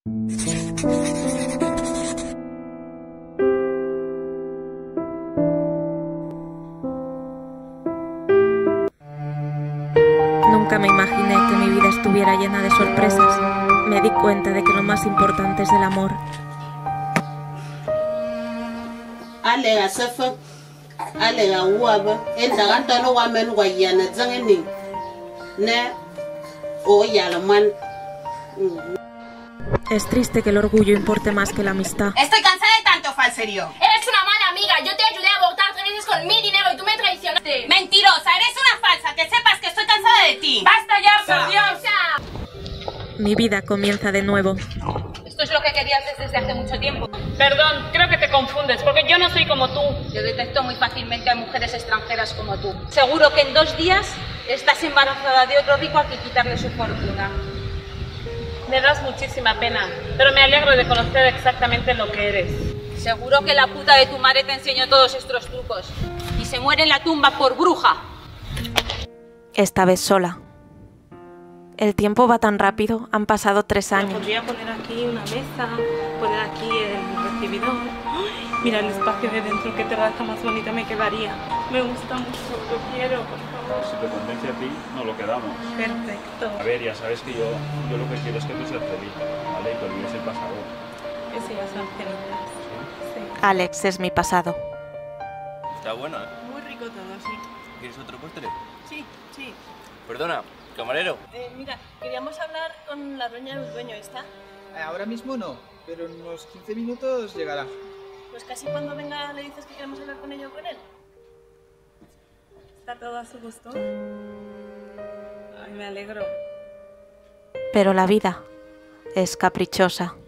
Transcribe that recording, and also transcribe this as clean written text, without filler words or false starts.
Nunca me imaginé que mi vida estuviera llena de sorpresas. Me di cuenta de que lo más importante es el amor. Alega safa, alega uaba, enda ganta no wamen wayana zangeni, ne o yalaman. Es triste que el orgullo importe más que la amistad. Estoy cansada de tanto falserío. Eres una mala amiga. Yo te ayudé a abortar 3 veces con mi dinero y tú me traicionaste. Mentirosa, eres una falsa. Que sepas que estoy cansada de ti. ¡Basta ya, por Dios! Mi vida comienza de nuevo. Esto es lo que querías desde hace mucho tiempo. Perdón, creo que te confundes, porque yo no soy como tú. Yo detecto muy fácilmente a mujeres extranjeras como tú. Seguro que en 2 días estás embarazada de otro rico al que quitarle su fortuna. Me das muchísima pena, pero me alegro de conocer exactamente lo que eres. Seguro que la puta de tu madre te enseñó todos estos trucos. Y se muere en la tumba por bruja. Esta vez sola. El tiempo va tan rápido, han pasado 3 años. Podría poner aquí una mesa, poner aquí el recibidor. ¡Ay! Mira el espacio de dentro, qué terraza más bonita me quedaría. Me gusta mucho, lo quiero, por favor. Si te convence a ti, nos lo quedamos. Perfecto. A ver, ya sabes que yo lo que quiero es que tú seas feliz, ¿vale? Y que olvides el pasado. Ese ya son cenitas. Sí. Alex es mi pasado. Está bueno, ¿eh? Muy rico todo, sí. ¿Quieres otro postre? Sí, sí. Perdona, camarero. Mira, queríamos hablar con la dueña del dueño, ¿está? Ahora mismo no, pero en unos 15 minutos llegará. Pues casi cuando venga le dices que queremos hablar con ella o con él. ¿Está todo a su gusto? Ay, me alegro. Pero la vida es caprichosa.